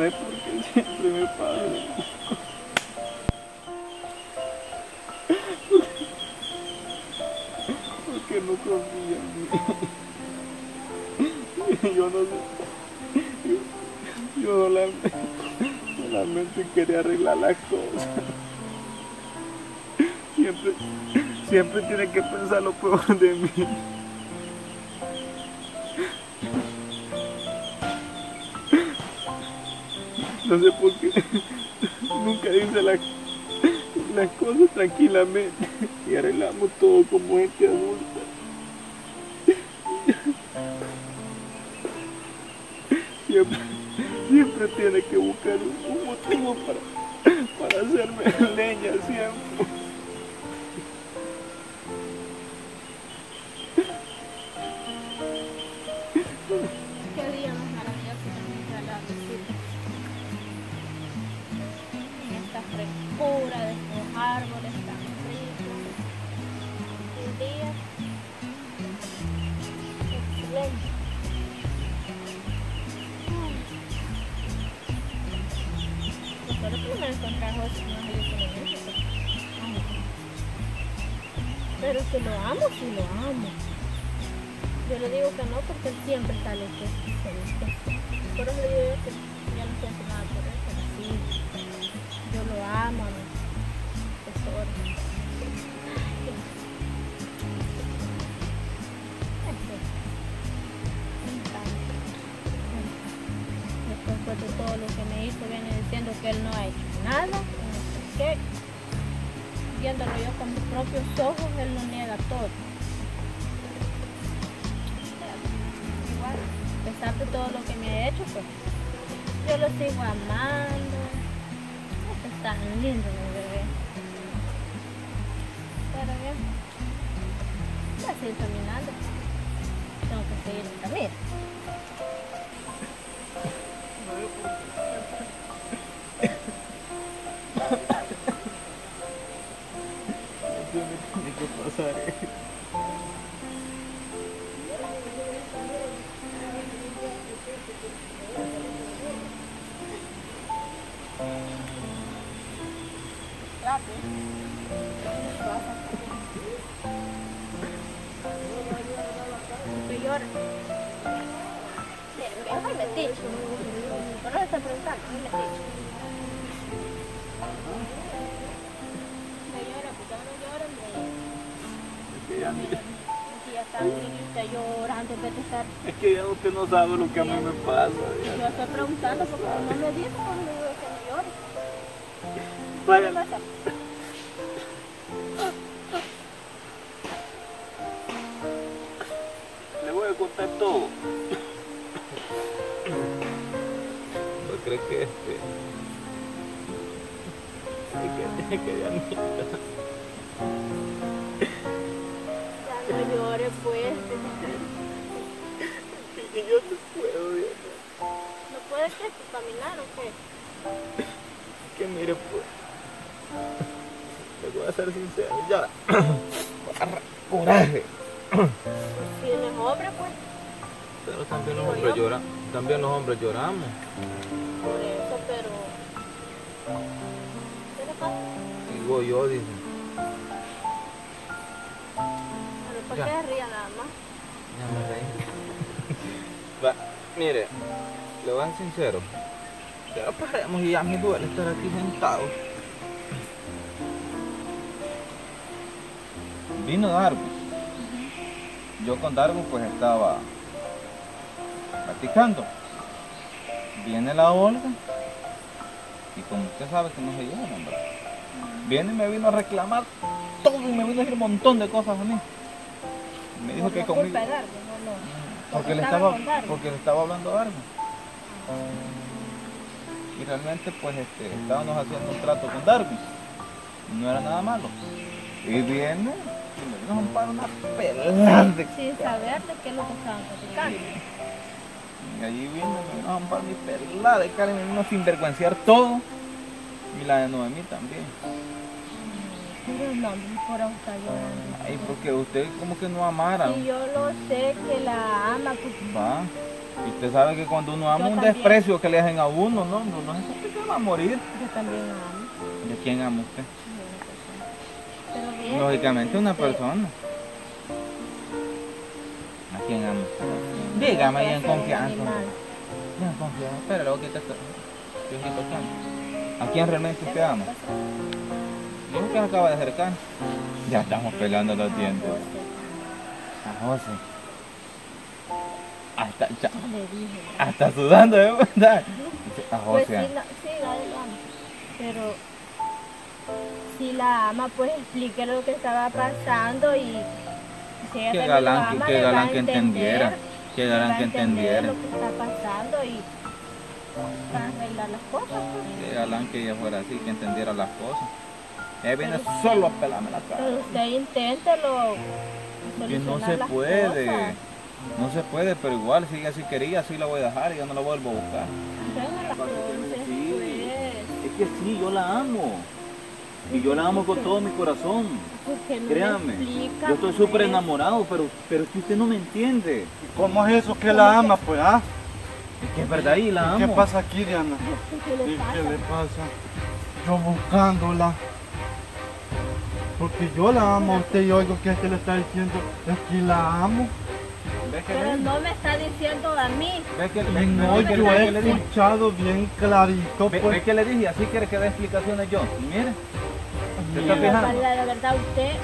sé por qué siempre me pasa. Porque no confía en mí. Yo no sé. Yo solamente quería arreglar las cosas. Siempre tiene que pensar lo peor de mí. No sé por qué nunca dice las cosas tranquilamente y arreglamos todo como gente adulta. Siempre tiene que buscar un motivo para hacerme leña siempre. Qué día más maravilloso también a la visita. En esta frescura de estos árboles tan ricos. Un día excelente. Espero que me encontrás hoy no es el pero que lo amo, sí lo amo. Yo le digo que no porque él siempre sale feliz. Por eso le digo yo que ya no siento nada por él, pero sí, yo lo amo, mi tesoro. Me encanta. Después de todo lo que me hizo, viene diciendo que él no ha hecho nada, no sé qué. Viéndolo yo con mis propios ojos, él lo niega todo. Igual, a pesar de todo lo que me ha hecho, pues yo lo sigo amando. Es tan lindo mi bebé. Pero bien, voy a seguir caminando. Tengo que seguir el camino. Tiene que pasar eso. Que llora. Es muy metiche. Por eso está preguntando, muy metiche. Me llora, pues ya no llora, Es que ya ni- si ya está triste llorando en vez de estar. Es que ya usted no sabe lo que a mí me pasa. Yo estoy preguntando porque no me dice cuando le digo que no llore. Vaya, ¿Qué pasa? le voy a contar todo. ¿No cree que es que ya ni- Ya no llore, pues. Y yo no puedo, Dios mío. ¿No puede que caminar o qué? Que mire, pues, le voy a ser sincero, ya agarra coraje. Si no es hombre, pues. Pero también los hombres lloran, también los hombres lloramos. Por eso, pero. ¿Qué le pasa? Digo yo, dice. Pero ¿por Ya. qué ría nada más? Ya me reí. Va, mire, le voy a ser sincero. Ya paremos y ya me duele estar aquí sentado. Vino Darwin. Yo con Darwin pues estaba platicando. Viene la Olga y como usted sabe que no se llevan, ¿verdad? Viene y me vino a reclamar todo y me vino a decir un montón de cosas a mí. Me dijo Por que la conmigo... culpa de Darwin, no. Porque le estaba hablando a Darwin. Y realmente pues estábamos haciendo un trato con Darwin. No era nada malo. Y viene y me vino a ampar una pelada de... Sin saber de qué es lo que estaban platicando. Y allí viene, me vino a ampar mi pelada de cara y me vino a sinvergüenciar todo. Y la de Noemí también. Pero no, por ahora está llorando. Ay, porque usted como que no amara. Y yo lo sé que la ama, pues Va. Y usted sabe que cuando uno ama Yo un también. desprecio que le hacen a uno, no se siente que va a morir. Yo también amo. ¿De quién ama usted? Pero bien, Lógicamente una este, persona. ¿A quién ama? Dígame ahí en confianza. animal. Ya en confianza. Pero luego que te Diosito santo. ¿A quién realmente usted ama? Dijo que se acaba de acercar. Ya estamos pelando los dientes. A José. Hasta, Le dije. hasta sudando, ¿eh? ¿Verdad? A Pues José. sí, sí, la ama. Pero si la ama, pues explique lo que estaba pasando y si ella Qué también galán, lo ama, qué le va galán a que entender, entendiera. Qué le galán va a que entender entendiera. lo que está pasando y para arreglar las cosas. Pues. Qué galán que ella fuera así, que entendiera las cosas. Ella viene solo a pelarme la cara. Pero usted inténtelo. Que no solucionar se las puede. cosas. No se puede, pero igual, si ella así quería, así la voy a dejar y ya no la vuelvo a buscar. Déjala, entonces, pues. Es que sí, yo la amo. Y yo la amo con todo mi corazón. ¿Por qué no me Créame. explica, Yo estoy pues? súper enamorado, pero es que usted no me entiende. ¿Cómo es eso que la ama, pues, ah? Es que es verdad, y la amo. ¿Qué pasa aquí, Diana? ¿Qué le ¿Y pasa? qué le pasa? Yo buscándola. Porque yo la amo a usted y oigo que es que le está diciendo, es que la amo. ¿Ves que Pero no me está diciendo a mí. ¿Ves que, No, ves que- yo ves he que le dije? escuchado bien clarito, ¿Ves pues. que le dije? Así quiere que dé explicaciones yo. Y mire, ¿te está Pero fijando? la verdad,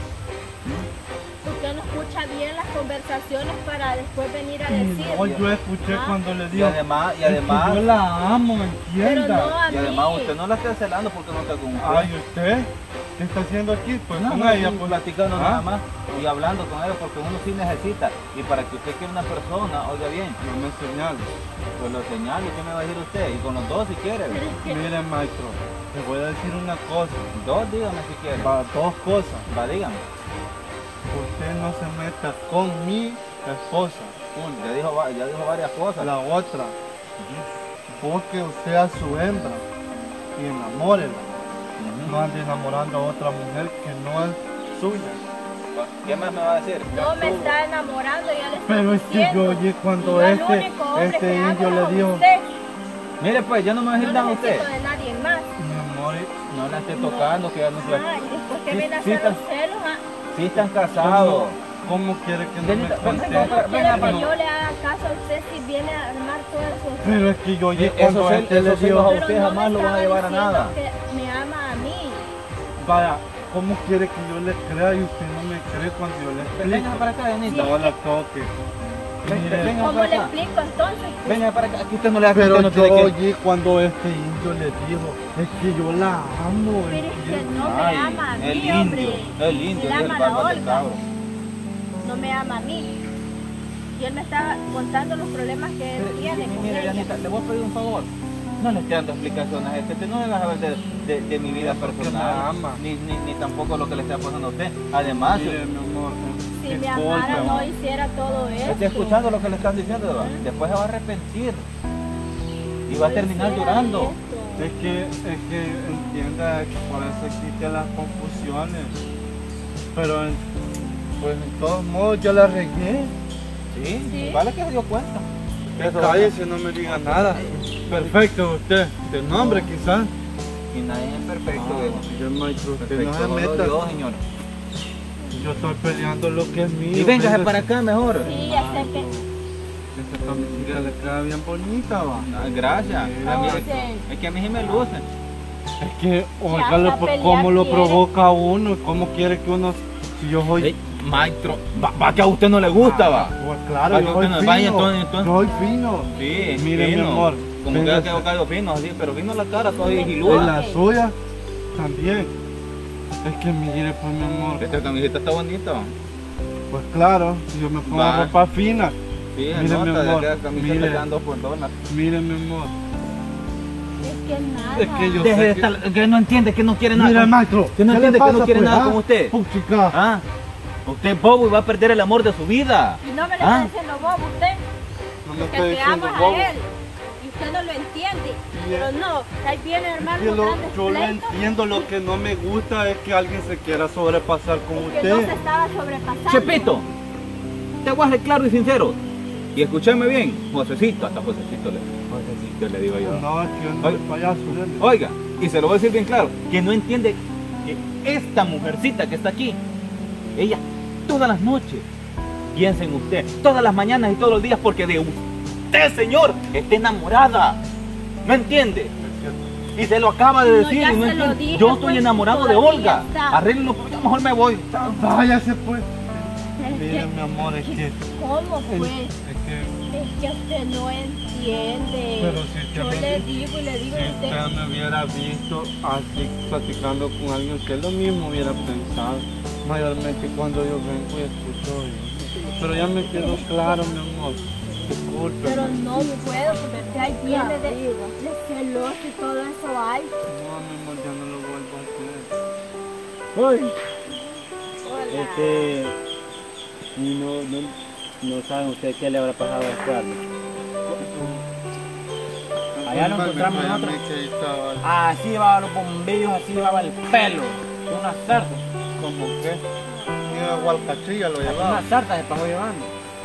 usted no escucha bien las conversaciones para después venir a decir. No, yo escuché Ah. cuando le Y digo, además, "Es que yo la amo, Pero entienda. no a y mí. además usted no la está celando porque no está con usted. Ay, ¿usted? ¿Qué está haciendo aquí? Pues No, con no, ella, y pues. platicando ¿Ah? nada más y hablando con ella porque uno sí necesita. Y para que usted quiera una persona, oiga bien, No me señales. pues lo señalo. ¿Qué me va a decir usted? Y con los dos si quiere. Mire, maestro, te voy a decir una cosa. Dos, dígame si quiere. Va, dos cosas. Va, dígame. Usted no se meta con mi esposa. Ya dijo varias cosas. La otra, busque usted a su hembra y enamórela. Ujú. No ande enamorando a otra mujer que no es suya. ¿Qué más me va a decir? No me está enamorando, ya le estoy Pero es que yo diciendo. oye cuando Yo el este único hombre que indio amo le es dijo, usted. Mire pues, ya no me va a decir No nada a usted. necesito de nadie más. mi amor, No la esté tocando, que ya no se Ah, y después que Sí, viene a sí, hacer los celos, ah, Sí están casados. ¿cómo quiere que no Denita, me venga, conteste? venga, quiere que pero- yo le haga caso a usted si viene a armar todo eso. Pero es que yo oye cuando Esos este le celos dijo, a Pero usted no jamás me lo van a estaba llevar a diciendo nada. que me ama a mí. vaya, ¿cómo quiere que yo le crea y usted no me cree cuando yo le Venga explico? para acá, Denita. No la toque. Mire, venga. ¿Cómo para le acá. explico entonces? Venga para acá, aquí usted no le hace, pero usted no yo tiene que... oí cuando este indio le dijo, es que yo la amo. Pero es que ¿entiende? no me Ay, ama a mí, el hombre. indio, el indio, Él el ama a la barba del Olga. cabro. No me ama a mí. Y él me estaba contando los problemas que él tiene con Mire, ella. Janita, le voy a pedir un favor. No le esté dando explicaciones a este, no le vas a ver de mi vida Porque me personal, ama. ni tampoco lo que le está pasando a usted. Además, Mire, mi amor, Si me amara no hiciera todo esto. está escuchando lo que le están diciendo, ¿verdad? Después se va a arrepentir y va a No terminar hiciera llorando. esto. es que entienda que por eso existen las confusiones. Pero pues en todos modos yo la regué. Sí, Sí. vale que se dio cuenta. Eso- Cállese, no me diga nada. Perfecto usted, de nombre quizás. Y nadie es perfecto, viejo. Yo maestro, usted Perfecto, no se solo meta. Dios, señor. Yo estoy peleando lo que es mío. Y véngase véngase. para acá mejor. Sí, ya sé que. Esta camiseta le queda bien bonita, va. Ah, gracias. A mí- Sí. es que a mí sí me luce. Es que, óigale, hasta pues, pelear cómo lo quiere. provoca a uno, y cómo quiere que uno, si yo soy... Maestro, va que a usted no le gusta, va. Pues claro, Va, yo que soy usted no- fino, vaya, entonces. yo soy fino. Sí, Mire, mi amor, Como que véngase. quedado caldo fino, así, pero vino la cara todavía Y giluda. la suya también. Es que mire, pues mi amor, Esta camiseta está bonita, va. pues claro, si yo me pongo Va. ropa fina, Sí, Mire, mi nota, amor, de que la camiseta mire. le dan 2 por dólar. mire mi amor. Es que nada. Es que yo Deje sé de que... estar, que no entiende que no quiere nada. Mire con- maestro, que no ¿qué le entiende que no pasa, quiere pues, nada ah? con usted. Puchica. Ah, usted es bobo y va a perder el amor de su vida. Y no me le Ah. está diciendo bobo usted. No me Que estoy te diciendo amas bobo. a él. Y usted no lo entiende. Y Pero no, ahí viene hermano Yo lo, grandes yo lo pleitos. entiendo, lo que no me gusta es que alguien se quiera sobrepasar con Que no se usted. estaba sobrepasando. Chepito, te voy a ser claro y sincero. Y escúchame bien, Josecito, hasta Josecito le digo yo. No, es que yo no soy payaso. Oiga, y se lo voy a decir bien claro, que no entiende que esta mujercita que está aquí, ella todas las noches piensa en usted, todas las mañanas y todos los días, porque de usted, señor, está enamorada. ¿No entiende? Y se lo acaba de decir. ya y no se lo entiende. dije, Yo estoy pues, enamorado de todavía Olga. está. Arréglenlo, pues, yo mejor me voy. Váyase pues. Es Mire, que- mi amor, es que... ¿Cómo pues? Es que... Es que usted no entiende. Pero si usted Yo me- le digo y le digo Si a usted. usted me hubiera visto así platicando con alguien, usted lo mismo hubiera pensado. Mayormente cuando yo vengo y escucho eso. Pero ya me quedó claro, mi amor. Disculpe. Pero no puedo porque usted ahí viene de celoso y todo eso hay. No, mi amor, ya no lo vuelvo a hacer. Uy, Hola. no saben ustedes qué le habrá pasado a Carlos. Allá lo encontramos nosotros. Que ahí estaba. Así llevaba los bombillos, así llevaba el pelo. Una sarta. Como que ni a Hualcachilla lo llevaba. Una sarta se pasó llevando.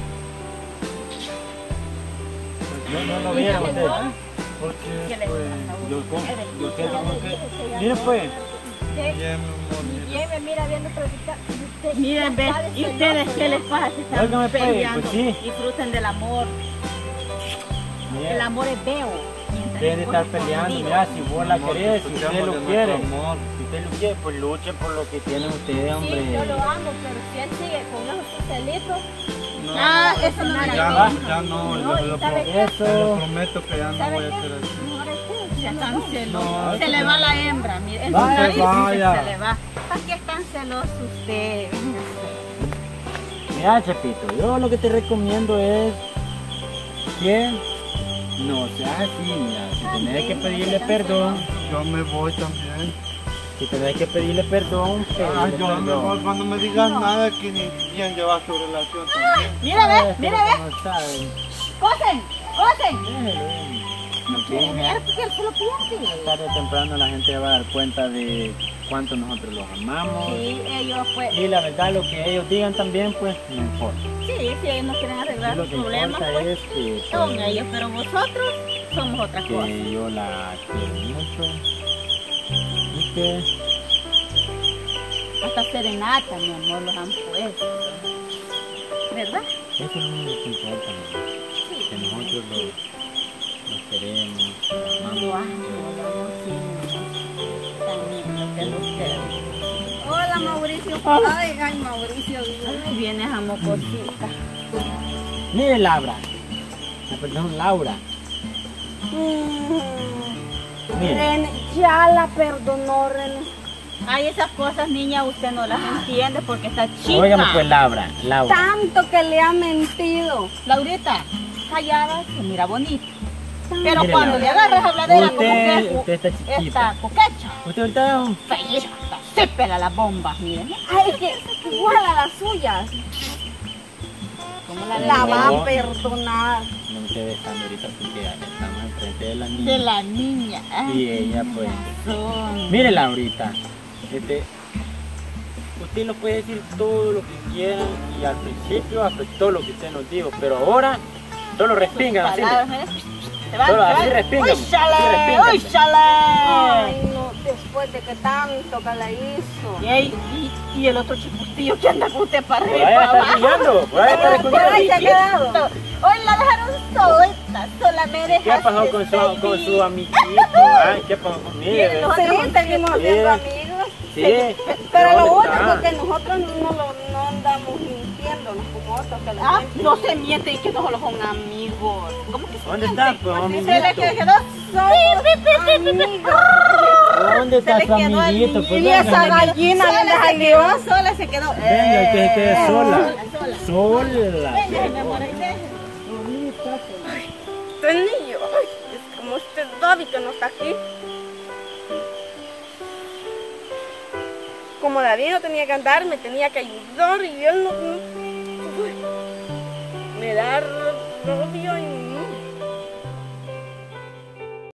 No lo vieron ustedes. Porque ¿Qué le pues, Yo siento como que... Miren pues. Usted bien, mi amor, mira. bien me mira viendo predicar. y usted Miren, ve, está de ¿y ustedes celoso, qué ¿no? les pasa? Se están Óigame, pues, peleando. pues sí. Disfruten del amor. El Miren, amor es veo. Mientras deben de estar esté peleando. escondido. Mira, si vos la Amor, querés, si escuchamos usted de lo nuestro quiere. amor. Si usted lo quiere, pues luche por lo que tienen ustedes, hombre. Sí, yo lo amo, pero si él sigue con esos celitos, No, Ah, eso no me ya, agrada. ya no, No, yo ¿y lo sabe qué? te lo Eso. prometo que ya no ¿sabe voy a qué? hacer así. Mejor es que Ya están celosos. No, Se le va la hembra, miren. En Vaya, su nariz vaya. se le va. ¿Para qué están celosos ustedes? Mira, Chepito, yo lo que te recomiendo es que no seas así, mira. Si tenés que pedirle perdón, Yo me voy también. si tenés que pedirle perdón, Ah, pedirle yo perdón. mejor cuando me digas nada que ni bien llevar tu relación también. Mira, ve, Es que mira, ve. no saben. Cosen, cosen. Déjelo, No quiere ver porque él se lo pierde. tarde o temprano la gente va a dar cuenta de cuánto nosotros los amamos. Sí, ellos pues, Y la verdad, lo que ellos digan también, pues, no importa. sí, si ellos no quieren arreglar Lo sus que problemas, importa pues es que, son pues, ellos, pero vosotros somos otra cosa. que yo la quiero mucho y que Hasta serenata, mi amor, los han puesto. ¿Verdad? eso es lo único que importa, ¿no? Sí. Que nosotros los queremos, los amamos. Lo amo, sí. Tan lindo que los quiero. Hola, Mauricio. Ay, ay, Mauricio. Ay, vienes a mocosita. Mire, Laura. Perdón, Laura. Mire, René, ya la perdonó, René. Ay, esas cosas, niña, usted no las entiende porque está chica. óigame pues, Laura. Tanto que le ha mentido. Laurita, callada, se mira bonita. Pero Mire, cuando Laura, le agarras habladera como que usted está chiquita. esta coquecha, Usted ahorita feíta, se pela las bombas, miren. Ay, que igual a las suyas. Como la La va No. a perdonar. no me esté besando ahorita porque estamos enfrente de la de niña. la niña. Y ella pues. Son. Mire, Laurita. Usted nos puede decir todo lo que quiera y al principio afectó lo que usted nos dijo, pero ahora solo respingan así. Palabras, ¿eh? Se van, Solo se así van. respingan. ¡Uy, chale! ¡Uy, chale! Ay, no, después de que tanto que la hizo. Y el otro chiquitillo que anda con usted para Por arriba ahí y para está abajo. escuchando, por ahí está Por ahí se ha escuchando. quedado. Hoy la dejaron solita, sola me ¿Qué dejaste pasó con su feliz. amiguito? Ay, ¿qué pasó con Miren, él? Sí, seguimos siendo amigos. Sí. Pero lo ¿Dónde único está? que nosotros no andamos mintiéndonos como otros que Ah, les no se mienten y que no solo son amigos. ¿Cómo que se ¿Dónde está, mienten? pues, Se amiguito? le quedó amigos. ¿Dónde está Se su le quedó al amiguito? Pues Y esa venga, gallina sola donde se salió. quedó, sola se quedó. venga, que se quede sola. Sola. Sola. Venga, mi amor, ahí déjame. Este niño, ay, es como este David que no está aquí. Como David no tenía que andar, me tenía que ayudar y él no me da rabia y no.